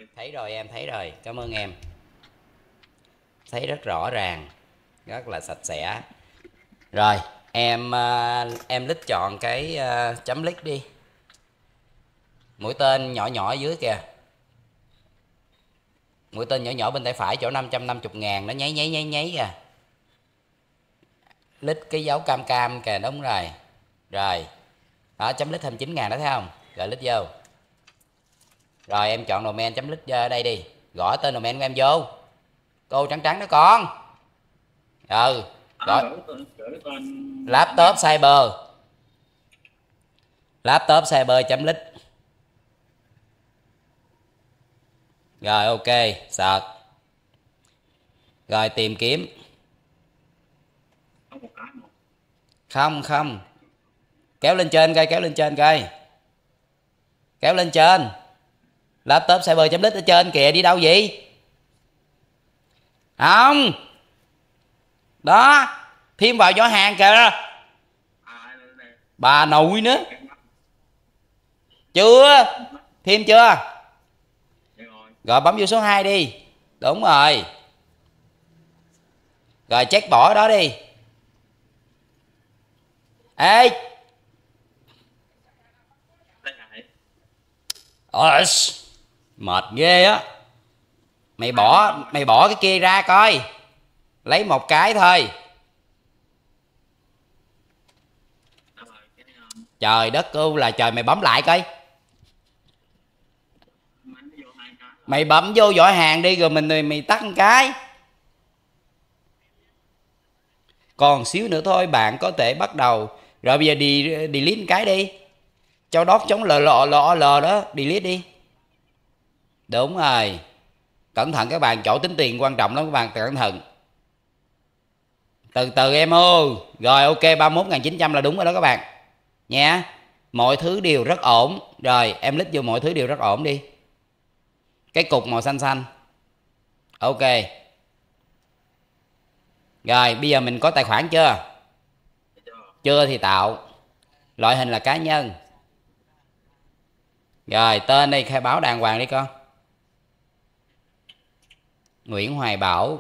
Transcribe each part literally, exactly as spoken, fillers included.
Thấy rồi, em thấy rồi, cảm ơn em. Thấy rất rõ ràng, rất là sạch sẽ. Rồi, em à, em lít chọn cái à, chấm lít đi. Mũi tên nhỏ nhỏ dưới kìa. Mũi tên nhỏ nhỏ bên tay phải chỗ năm trăm năm mươi ngàn nó nháy nháy nháy nháy kìa. Lít cái dấu cam cam kìa, đúng rồi. Rồi, đó, chấm lít hai mươi chín ngàn đó thấy không? Rồi lít vô. Rồi em chọn domain chấm lít ở đây đi. Gõ tên domain của em vô. Cô trắng trắng đó con. Ừ, À, gõ gửi tên gửi tên laptop domain. cyber. Laptop cyber chấm lít. Rồi ok, search. Rồi tìm kiếm. Có một cái một. Không không. Kéo lên trên coi, kéo lên trên coi. Kéo lên trên. Laptop cyber chấm lít ở trên kìa, đi đâu vậy? Không. Đó, thêm vào giỏ hàng kìa. À, đây, đây. Bà nội nữa. Chưa? Thêm chưa? Rồi. Rồi bấm vô số hai đi. Đúng rồi. Rồi check bỏ đó đi. Ê. Đây này. Ôi, mệt ghê á. Mày bỏ mày bỏ cái kia ra coi. Lấy một cái thôi. Trời đất ơi là trời, mày bấm lại coi. Mày bấm vô giỏ hàng đi rồi mình mày, mày tắt một cái. Còn xíu nữa thôi bạn có thể bắt đầu. Rồi bây giờ đi delete một cái đi. Cho đót chống lờ lọ lọ lờ đó, delete đi. Đúng rồi. Cẩn thận các bạn, chỗ tính tiền quan trọng lắm các bạn, cẩn thận. Từ từ em ơi. Rồi ok, ba mươi mốt nghìn chín trăm là đúng rồi đó các bạn nha. Mọi thứ đều rất ổn. Rồi em lít vô mọi thứ đều rất ổn đi. Cái cục màu xanh xanh. Ok. Rồi bây giờ mình có tài khoản chưa? Chưa thì tạo. Loại hình là cá nhân. Rồi tên đây khai báo đàng hoàng đi con. Nguyễn Hoài Bảo.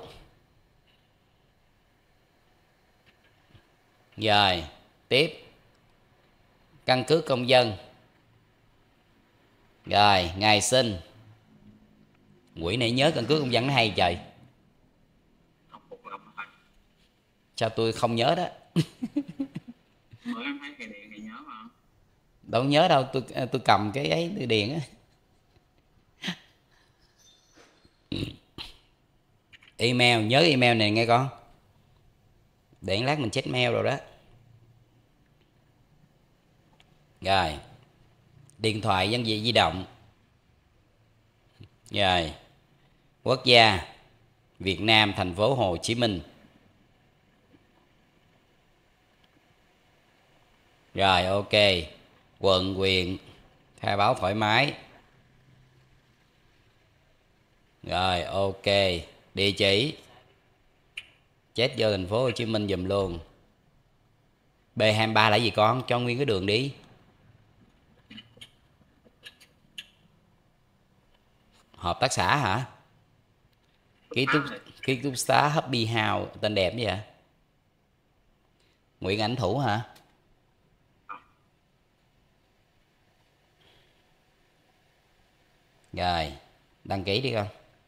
Rồi tiếp. Căn cước công dân. Rồi ngày sinh. Quỷ này nhớ căn cước công dân nó hay trời. Sao tôi không nhớ đó. Đâu nhớ đâu, tôi tôi cầm cái ấy tôi điền á. Email, nhớ email này nghe con. Để lát mình check mail rồi đó. Rồi. Điện thoại dân dị di động. Rồi. Quốc gia Việt Nam, thành phố Hồ Chí Minh. Rồi ok. Quận huyện khai báo thoải mái. Rồi ok. Địa chỉ chết vô thành phố Hồ Chí Minh dùm luôn. B hai mươi ba là gì con? Cho nguyên cái đường đi. Hợp tác xã hả? Ký túc ký túc xá Happy House, tên đẹp vậy. Nguyễn Ảnh Thủ hả? Rồi đăng ký đi con.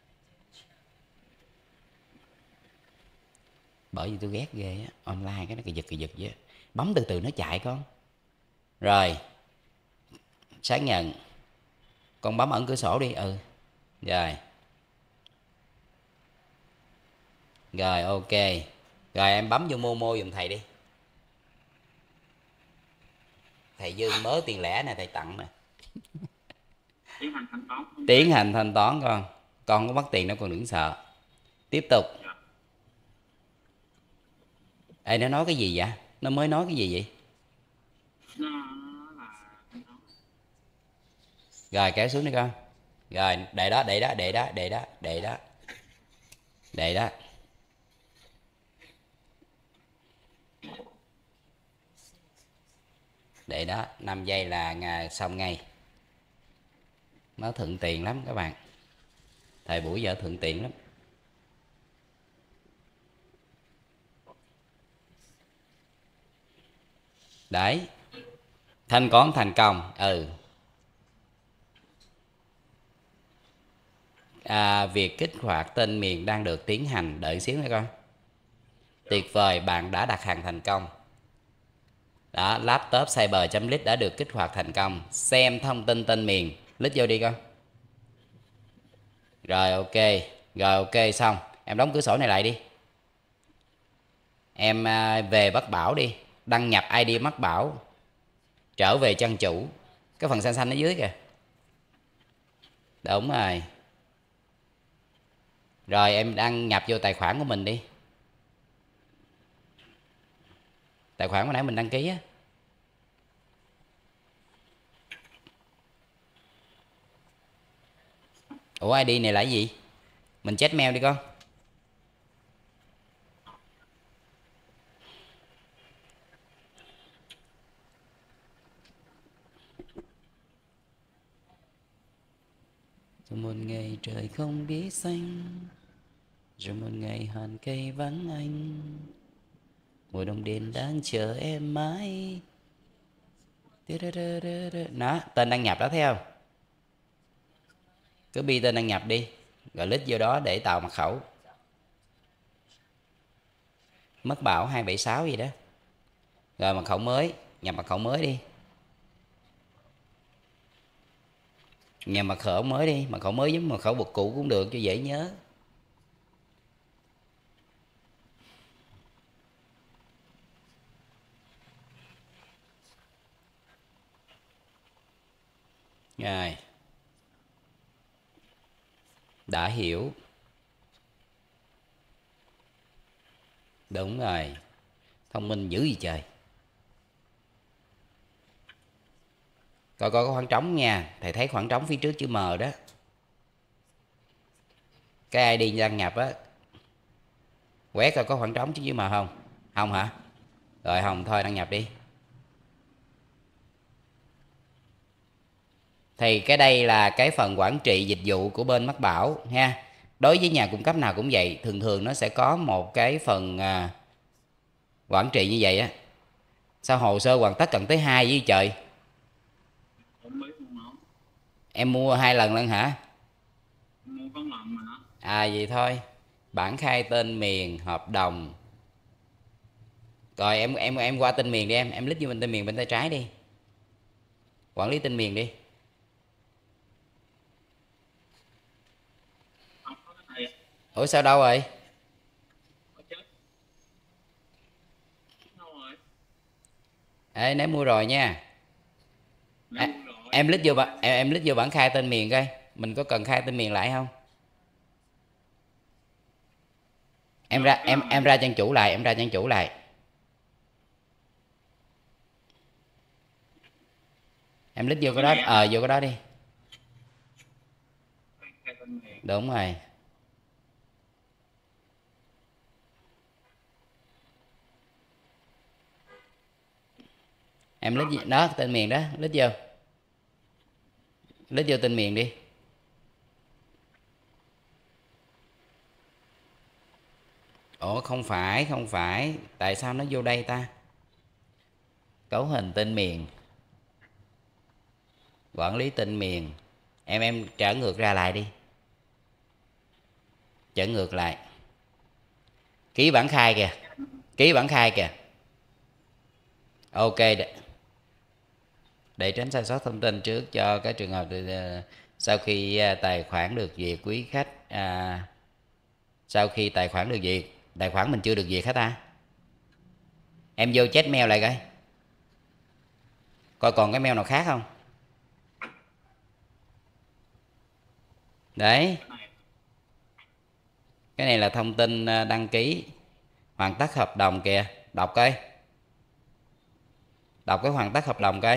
Bởi vì tôi ghét ghê á, online cái nó kỳ giật kỳ giật vậy. Bấm từ từ nó chạy con. Rồi xác nhận. Con bấm ẩn cửa sổ đi. Ừ. Rồi. Rồi ok. Rồi em bấm vô Momo giùm thầy đi. Thầy Dương mớ tiền lẻ nè, thầy tặng nè. Tiến hành thanh toán. Tiến hành thanh toán con. Con có mất tiền đâu con đừng sợ. Tiếp tục. Ê nó nói cái gì vậy? Nó mới nói cái gì vậy? Nó là... Rồi kéo xuống đi con. Rồi để đó, để đó, để đó, để đó, để đó. Để đó. Để đó, năm giây là ngày xong ngay. Nó thuận tiền lắm các bạn. Thời buổi giờ thuận tiện lắm. Đấy, thanh toán thành công. Ừ. À, việc kích hoạt tên miền đang được tiến hành. Đợi xíu nữa con. Tuyệt vời, bạn đã đặt hàng thành công. Đó, laptop cyber.lit đã được kích hoạt thành công. Xem thông tin tên miền. Lít vô đi con. Rồi ok. Rồi ok xong. Em đóng cửa sổ này lại đi. Em về Bắc Bảo đi. Đăng nhập i đê Bắc Bảo. Trở về trang chủ. Cái phần xanh xanh ở dưới kìa. Đúng rồi. Rồi em đăng nhập vô tài khoản của mình đi. Tài khoản hồi nãy mình đăng ký á. Ủa i đê này là cái gì? Mình check mail đi con. Rồi một ngày trời không biết xanh, rồi một ngày hòn cây vắng anh, mùa đông đến đang chờ em mãi. Đó, tên đăng nhập đó thấy không? Cứ bi tên đăng nhập đi. Rồi lít vô đó để tạo mật khẩu. Mất bảo hai bảy sáu gì đó. Rồi mật khẩu mới. Nhập mật khẩu mới đi. Nhập mật khẩu mới đi. Mật khẩu mới giống mật khẩu bật cũ cũng được cho dễ nhớ. Rồi. Đã hiểu. Đúng rồi. Thông minh dữ gì trời. Coi coi có khoảng trống nha. Thầy thấy khoảng trống phía trước chữ M đó. Cái i đê đăng nhập á. Quét coi có khoảng trống chữ M không? Không hả? Rồi không, thôi đăng nhập đi. Thì cái đây là cái phần quản trị dịch vụ của bên Mắc Bảo ha. Đối với nhà cung cấp nào cũng vậy. Thường thường nó sẽ có một cái phần à, quản trị như vậy á. Sao hồ sơ hoàn tất cần tới hai với trời? Em mua hai lần lần hả? Mua có lần mà. À vậy thôi. Bản khai tên miền, hợp đồng. Rồi em em em qua tên miền đi em, em lít vô bên tên miền bên tay trái đi. Quản lý tên miền đi. Ủa sao đâu rồi? Ê nãy mua rồi nha. À, em lít vô em, em lít vô bản khai tên miền coi. Mình có cần khai tên miền lại không? Em ra em em ra trang chủ lại, em ra trang chủ lại. Em lít vô cái đó, ờ vô cái đó đi. Đúng rồi. Em lít đó tên miền đó, lít vô. Lít vô tên miền đi. Ủa không phải, không phải. Tại sao nó vô đây ta? Cấu hình tên miền. Quản lý tên miền. Em em trở ngược ra lại đi. Trở ngược lại. Ký bản khai kìa. Ký bản khai kìa. Ok. Để, để tránh sai sót thông tin trước cho cái trường hợp sau khi tài khoản được duyệt quý khách à, sau khi tài khoản được duyệt, tài khoản mình chưa được duyệt hết ta. Em vô check mail lại coi. Coi còn cái mail nào khác không. Đấy. Cái này là thông tin đăng ký hoàn tất hợp đồng kìa. Đọc coi. Đọc cái hoàn tất hợp đồng coi.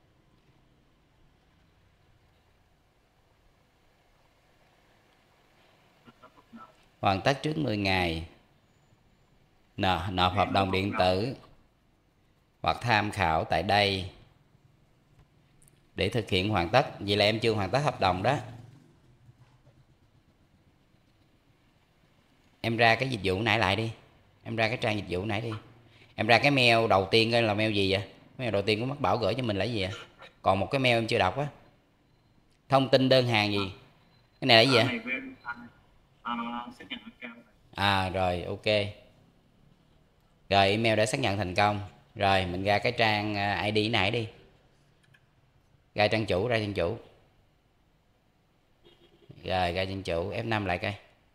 Hoàn tất trước mười ngày. Nợ, nộp hợp đồng điện tử hoặc tham khảo tại đây để thực hiện hoàn tất. Vậy là em chưa hoàn tất hợp đồng đó. em ra cái dịch vụ nãy lại đi. Em ra cái trang dịch vụ nãy đi. Em ra cái mail đầu tiên coi là mail gì vậy? Mail đầu tiên của Mắt Bảo gửi cho mình là gì vậy? Còn một cái mail em chưa đọc á. Thông tin đơn hàng gì? Cái này là gì Ở vậy? này verify uh, xác nhận account. À rồi, ok. Rồi email đã xác nhận thành công. Rồi mình ra cái trang à, i đê nãy đi. Ra trang chủ, ra trang chủ. Rồi ra trang chủ, ép năm lại coi.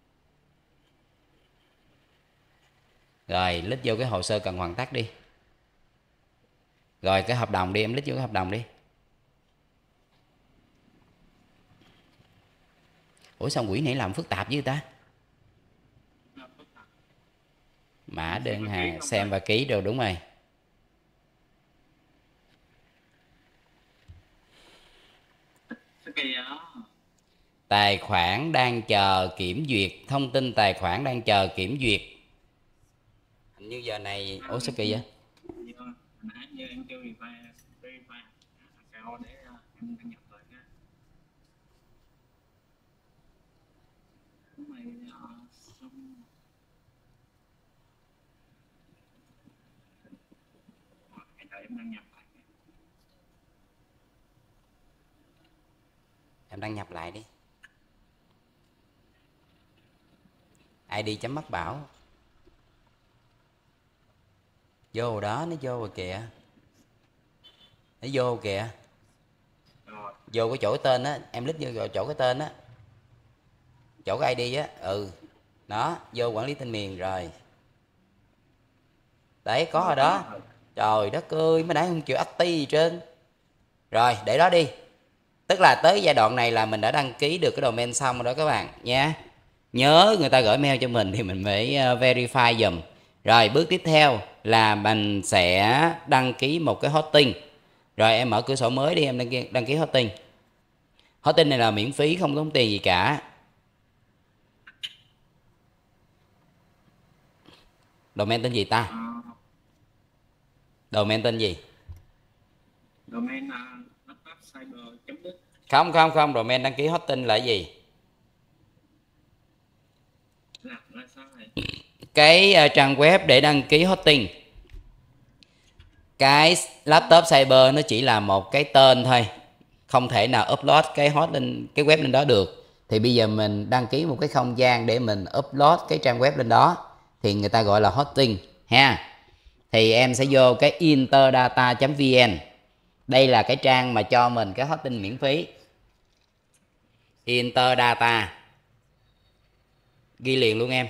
Rồi lít vô cái hồ sơ cần hoàn tất đi. Rồi cái hợp đồng đi, em lít vô cái hợp đồng đi. Ủa sao quỹ này làm phức tạp với ta? Mã đơn hàng, xem và ký rồi, đúng rồi. Tài khoản đang chờ kiểm duyệt. Thông tin tài khoản đang chờ kiểm duyệt. Hình như giờ này... Ủa sao kỳ vậy? Nãy giờ em kêu verify verify account để em đăng nhập lại nha. Mày xong đợi em đăng nhập lại. Em đăng nhập lại đi. i đê chấm Mắt Bảo. Vô đó, nó vô rồi kìa. Nó vô kìa. Rồi. Vô cái chỗ tên á, em lít vô chỗ cái tên á. Chỗ cái i đê á, ừ. Đó, vô quản lý tên miền rồi. Đấy, có rồi đó. Trời đất ơi, mới nãy không chịu active gì trơn. Rồi, để đó đi. Tức là tới giai đoạn này là mình đã đăng ký được cái domain xong rồi đó các bạn nha. Nhớ người ta gửi mail cho mình thì mình phải verify dùm. Rồi bước tiếp theo là mình sẽ đăng ký một cái hosting. Rồi em mở cửa sổ mới đi, em đăng ký, đăng ký hosting. Hosting này là miễn phí, không tốn tiền gì cả. Domain tên gì ta? Domain tên gì? Domain là laptopcyber.net. Không không không, domain đăng ký hosting là gì? Là, là sao này? Cái uh, trang web để đăng ký hosting. Cái laptop cyber nó chỉ là một cái tên thôi, không thể nào upload cái host lên cái web lên đó được. Thì bây giờ mình đăng ký một cái không gian để mình upload cái trang web lên đó thì người ta gọi là hosting ha. Thì em sẽ vô cái interdata chấm vn. Đây là cái trang mà cho mình cái hosting miễn phí. Interdata, ghi liền luôn em.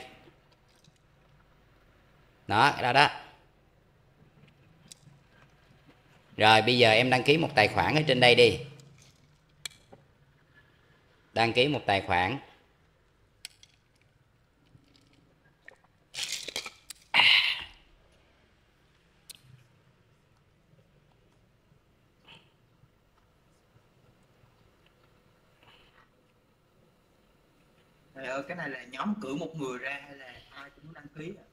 Đó, cái đó đó. Rồi bây giờ em đăng ký một tài khoản ở trên đây đi. Đăng ký một tài khoản. Trời ơi, cái này là nhóm cử một người ra hay là ai cũng đăng ký à?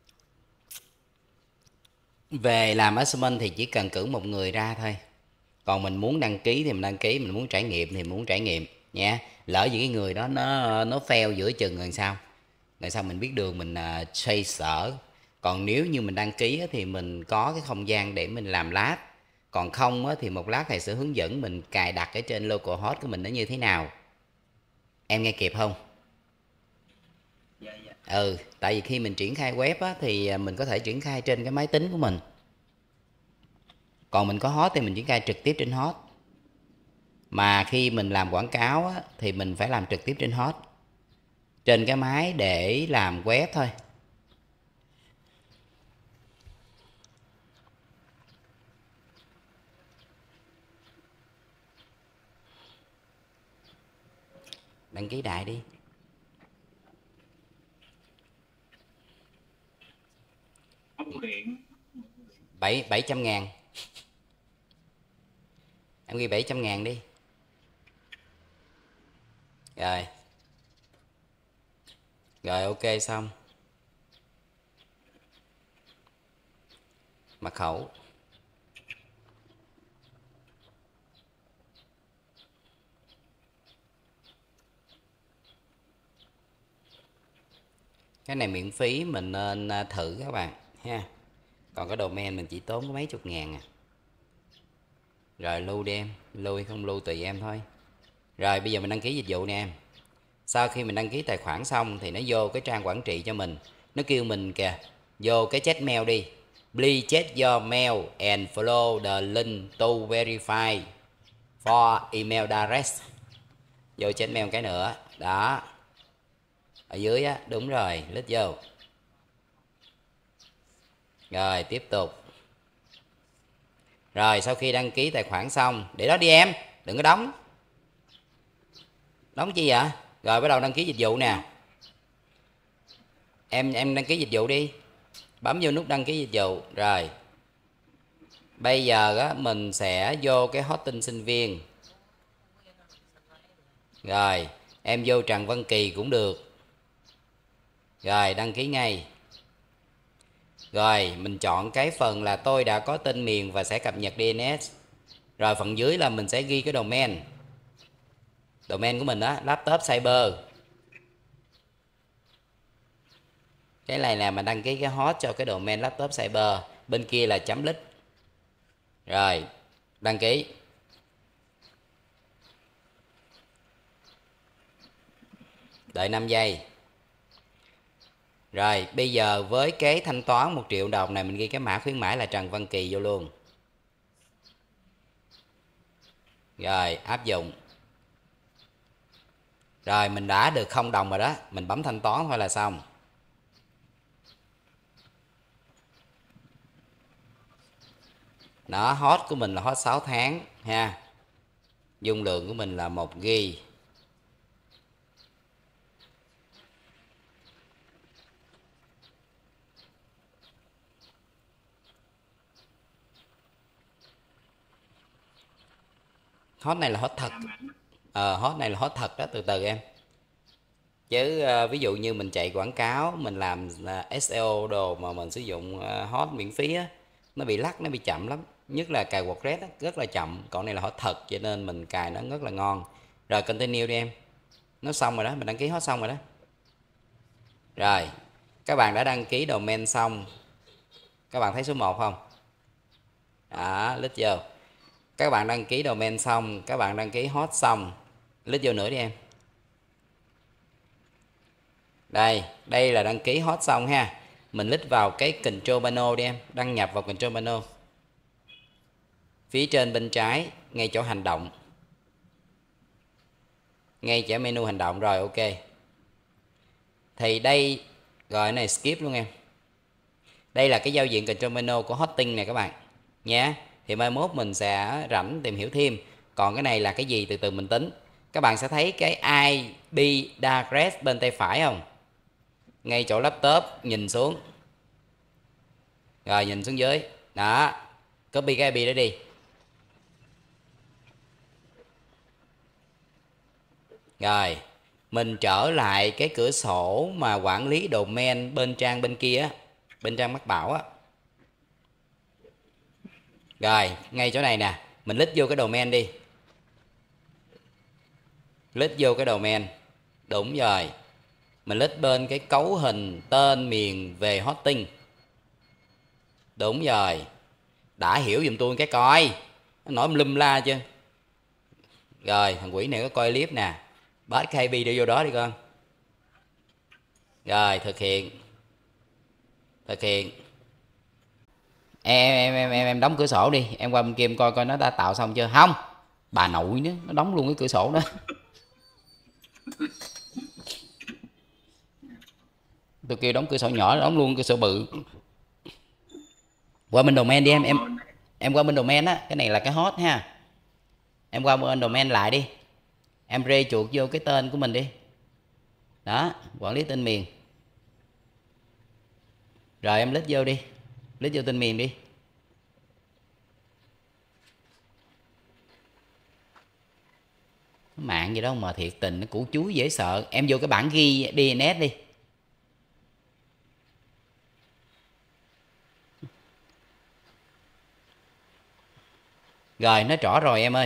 Về làm assessment thì chỉ cần cử một người ra thôi. Còn mình muốn đăng ký thì mình đăng ký, mình muốn trải nghiệm thì mình muốn trải nghiệm nha. Lỡ những cái người đó nó nó fail giữa chừng rồi sao? Rồi sao mình biết đường mình uh, xoay sở. Còn nếu như mình đăng ký thì mình có cái không gian để mình làm lab. Còn không thì một lát thầy sẽ hướng dẫn mình cài đặt ở trên local host của mình nó như thế nào. Em nghe kịp không? Dạ dạ. Ừ, tại vì khi mình triển khai web á, thì mình có thể triển khai trên cái máy tính của mình. Còn mình có host thì mình triển khai trực tiếp trên host. Mà khi mình làm quảng cáo á, thì mình phải làm trực tiếp trên host, trên cái máy để làm web thôi. Đăng ký đại đi. Bảy bảy trăm ngàn. Em ghi bảy trăm ngàn đi. Rồi. Rồi ok xong. Mật khẩu. Cái này miễn phí, mình nên thử các bạn ha. Còn cái domain mình chỉ tốn có mấy chục ngàn à. Rồi lưu đi em, lưu hay không lưu tùy em thôi. Rồi bây giờ mình đăng ký dịch vụ nè em. Sau khi mình đăng ký tài khoản xong thì nó vô cái trang quản trị cho mình. Nó kêu mình kìa, vô cái check mail đi. Please check your mail and follow the link to verify for email address. Vô check mail cái nữa. Đó. Ở dưới á, đúng rồi, click vô. Rồi tiếp tục. Rồi sau khi đăng ký tài khoản xong, để đó đi em, đừng có đóng. Đóng chi vậy? Rồi bắt đầu đăng ký dịch vụ nè. Em em đăng ký dịch vụ đi. Bấm vô nút đăng ký dịch vụ. Rồi. Bây giờ á, mình sẽ vô cái hosting sinh viên. Rồi, em vô Trần Văn Kỳ cũng được. Rồi, đăng ký ngay. Rồi, mình chọn cái phần là tôi đã có tên miền và sẽ cập nhật đê en ét. Rồi, phần dưới là mình sẽ ghi cái domain. Domain của mình á, laptop cyber. Cái này là mình đăng ký cái host cho cái domain laptop cyber. Bên kia là chấm lít. Rồi, đăng ký. Đợi năm giây. Rồi, bây giờ với cái thanh toán một triệu đồng này mình ghi cái mã khuyến mãi là Trần Văn Kỳ vô luôn. Rồi, áp dụng. Rồi, mình đã được không đồng rồi đó. Mình bấm thanh toán thôi là xong. Đó, hot của mình là hot sáu tháng ha. Dung lượng của mình là một gi ga bai. Hot này là hot thật. Ờ, hot này là hot thật đó, từ từ em. Chứ uh, ví dụ như mình chạy quảng cáo, mình làm uh, ét e o đồ mà mình sử dụng uh, hot miễn phí á, nó bị lắc, nó bị chậm lắm. Nhất là cài WordPress á, rất là chậm. Còn này là hot thật cho nên mình cài nó rất là ngon. Rồi continue đi em. Nó xong rồi đó, mình đăng ký hot xong rồi đó. Rồi, các bạn đã đăng ký domain xong. Các bạn thấy số một không? Đó, click vô. Các bạn đăng ký domain xong, các bạn đăng ký hot xong. Click vô nữa đi em. Đây, đây là đăng ký hot xong ha. Mình click vào cái control panel đi em, đăng nhập vào control panel. Phía trên bên trái, ngay chỗ hành động. Ngay chỗ menu hành động rồi, ok. Thì đây, rồi này skip luôn em. Đây là cái giao diện control panel của hosting này các bạn nhé. Thì mai mốt mình sẽ rảnh tìm hiểu thêm. Còn cái này là cái gì từ từ mình tính. Các bạn sẽ thấy cái i pê address bên tay phải không? Ngay chỗ laptop, nhìn xuống. Rồi nhìn xuống dưới. Đó, copy cái i pê đó đi. Rồi, mình trở lại cái cửa sổ mà quản lý domain bên trang bên kia á, bên trang Mắc Bảo á. Rồi, ngay chỗ này nè, mình click vô cái domain đi. Click vô cái domain. Đúng rồi. Mình click bên cái cấu hình tên miền về hosting. Đúng rồi. Đã hiểu giùm tôi cái coi. Nó nói lum la chứ. Rồi, thằng quỷ này có coi clip nè. Bắt cái i pê đi vô đó đi con. Rồi, thực hiện. Thực hiện. Em em em em em đóng cửa sổ đi, em qua bên kia em coi coi nó đã tạo xong chưa. Không, bà nội nữa, nó đóng luôn cái cửa sổ đó. Tôi kêu đóng cửa sổ nhỏ, đóng luôn cửa sổ bự. Qua bên domain đi em, em em qua bên domain á, cái này là cái hot ha. Em qua bên domain lại đi. Em rê chuột vô cái tên của mình đi. Đó, quản lý tên miền. Rồi em lít vô đi. Lít vô tên miền đi. Mạng gì đâu mà thiệt tình, nó củ chuối dễ sợ. Em vô cái bảng ghi đê en ét đi. Rồi nó trỏ rồi em ơi.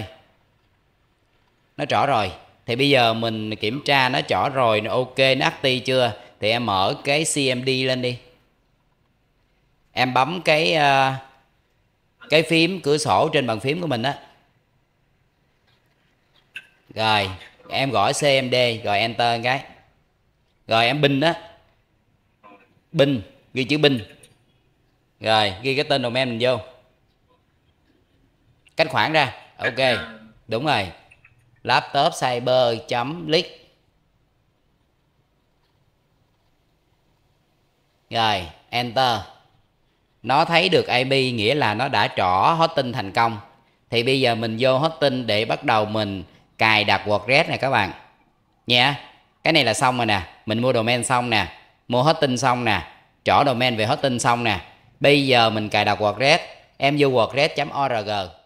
Nó trỏ rồi. Thì bây giờ mình kiểm tra nó trỏ rồi, nó ok, nó active chưa. thì em mở cái xê em đê lên đi. Em bấm cái uh, cái phím cửa sổ trên bàn phím của mình á. Rồi em gõ xê em đê rồi enter cái. Rồi em binh đó. Binh, ghi chữ binh. Rồi ghi cái tên domain mình vô. Cách khoảng ra. Ok. Đúng rồi. Laptop cyber chấm leak. Rồi enter. Nó thấy được i pê nghĩa là nó đã trỏ hosting thành công. Thì bây giờ mình vô hosting để bắt đầu mình cài đặt WordPress này các bạn nha. Cái này là xong rồi nè. Mình mua domain xong nè, mua hosting xong nè, trỏ domain về hosting xong nè. Bây giờ mình cài đặt WordPress. Em vô wordpress chấm org.